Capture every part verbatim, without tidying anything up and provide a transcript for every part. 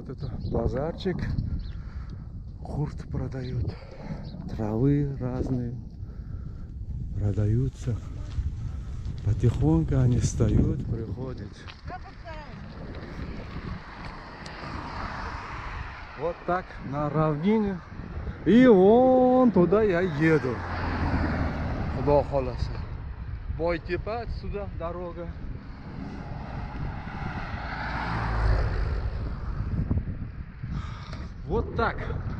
Вот это базарчик. Курт продают. Травы разные продаются. Потихоньку они встают, приходят. Вот так на равнине. И вон туда я еду. До Холоса. Бойтепа, отсюда дорога. Вот так.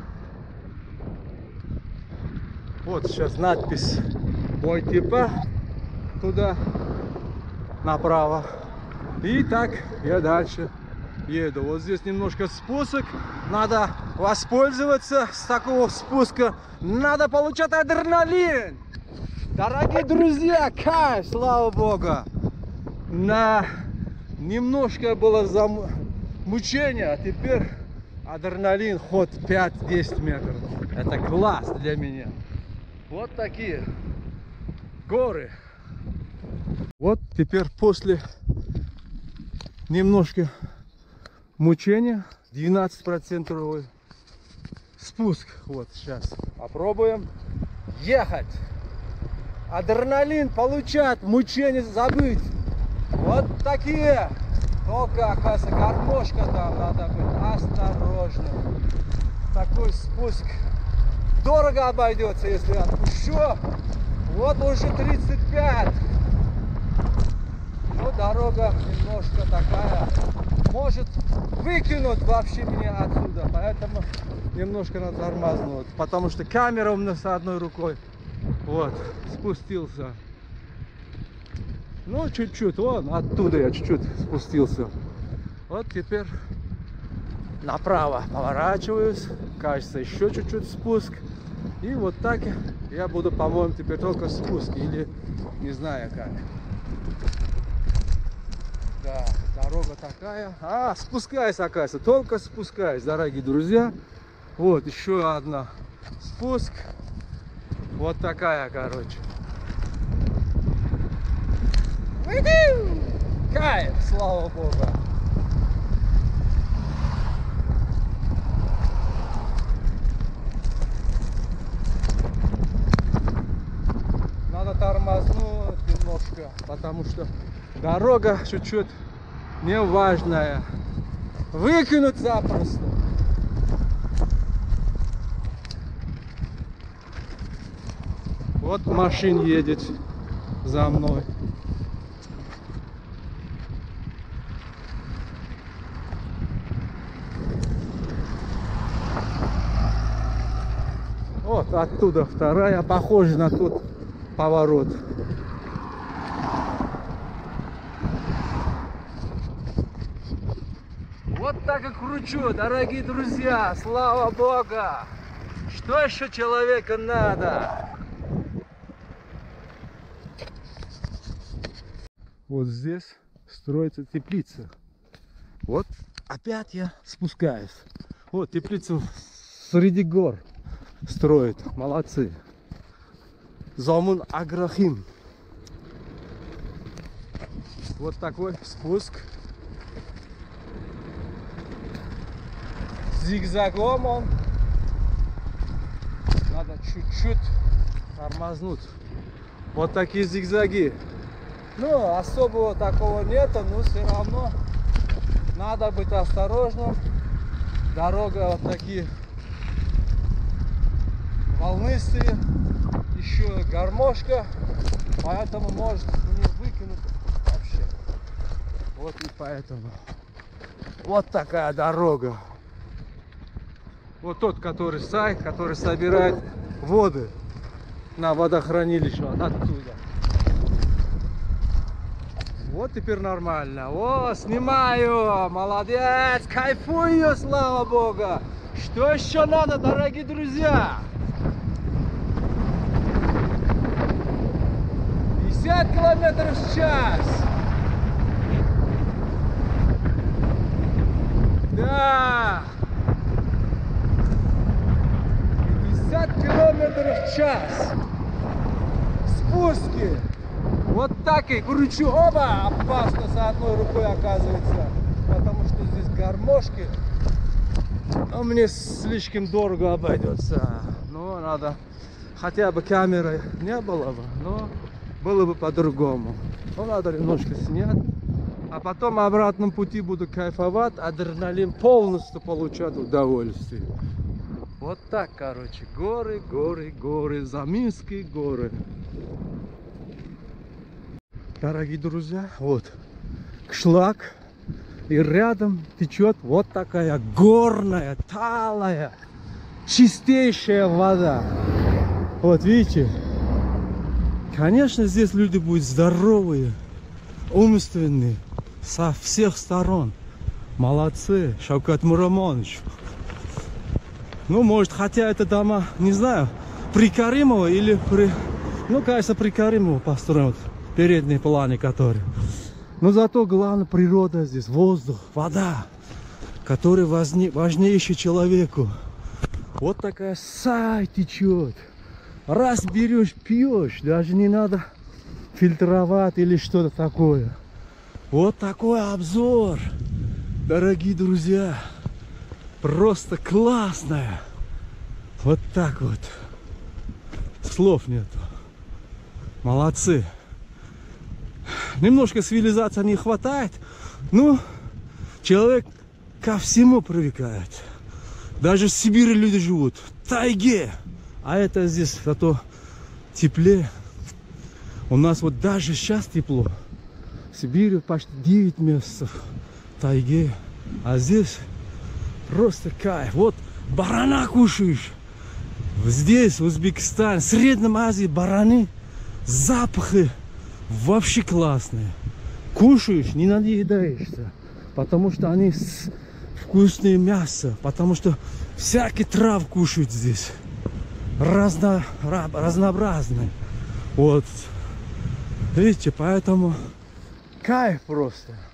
Вот сейчас надпись Бойтепа. Туда направо. И так я дальше еду. Вот здесь немножко спуск. Надо воспользоваться с такого спуска. Надо получать адреналин. Дорогие друзья, кайф, слава богу. На немножко было замучение, а теперь адреналин ход пять-десять метров. Это класс для меня. Вот такие горы. Вот теперь после немножко мучения двенадцать процентов спуск. Вот сейчас попробуем ехать. Адреналин получать, мучение забыть. Вот такие. Только, оказывается, гармошка там, надо быть осторожным. Такой спуск дорого обойдется, если отпущу. Вот уже тридцать пять. Ну, дорога немножко такая. Может выкинуть вообще меня отсюда. Поэтому немножко надо тормознуть. Потому что камера у меня с одной рукой. Вот, спустился. Ну, чуть-чуть, вон, оттуда я чуть-чуть спустился. Вот теперь направо поворачиваюсь. Кажется, еще чуть-чуть спуск. И вот так я буду, по-моему, теперь только спуск. Или не знаю как. Да, дорога такая. А, спускаюсь, оказывается. Только спускаюсь, дорогие друзья. Вот, еще одна спуск. Вот такая, короче. Кайф, слава богу. Надо тормознуть немножко, потому что дорога чуть-чуть неважная. Выкинуть запросто. Вот машин едет за мной. Вот оттуда вторая, похожа на тот поворот. Вот так и кручу, дорогие друзья, слава богу. Что еще человеку надо? Вот здесь строится теплица. Вот опять я спускаюсь. Вот теплицу среди гор строят. Молодцы. Замун Аграхим. Вот такой спуск. Зигзагом он. Надо чуть-чуть тормознуть. Вот такие зигзаги. Ну, особого такого нету, но все равно надо быть осторожным. Дорога вот такие волнистые, еще гармошка, поэтому может не выкинуть вообще. Вот и поэтому. Вот такая дорога. Вот тот, который сайт, который собирает воды на водохранилище вот оттуда. Вот теперь нормально. О, снимаю. Молодец. Кайфую, слава богу. Что еще надо, дорогие друзья? пятьдесят километров в час. Да. пятьдесят километров в час. Спуски. Вот так и кручу. Оба! Опасно с одной рукой, оказывается. Потому что здесь гармошки. Но мне слишком дорого обойдется. Но надо, хотя бы камеры не было бы, но было бы по-другому. Но надо немножко снять. А потом на обратном пути буду кайфовать, адреналин полностью получать удовольствие. Вот так, короче, горы, горы, горы, Заминские горы. Дорогие друзья, вот шлак, и рядом течет вот такая горная, талая, чистейшая вода. Вот видите, конечно, здесь люди будут здоровые, умственные, со всех сторон. Молодцы, Шавкат Мурамонович. Ну, может, хотя это дома, не знаю, при Каримово или при... Ну, кажется, при Каримово построен, вот, передний плане который. Но зато главное природа здесь, воздух, вода, который важнее, важнейший человеку. Вот такая сай течет. Раз берешь, пьешь, даже не надо фильтровать или что-то такое. Вот такой обзор, дорогие друзья. Просто классная. Вот так вот. Слов нету. Молодцы. Немножко цивилизации не хватает. Но человек ко всему привыкает. Даже в Сибири люди живут. В тайге. А это здесь зато теплее. У нас вот даже сейчас тепло. В Сибири почти девять месяцев. В тайге. А здесь... Просто кайф. Вот барана кушаешь. Здесь, в Узбекистане, в Средней Азии бараны, запахи вообще классные. Кушаешь, не надоедаешься. Потому что они вкусные мясо. Потому что всякий трав кушают здесь. Разно, разнообразные. Вот. Видите, поэтому кайф просто.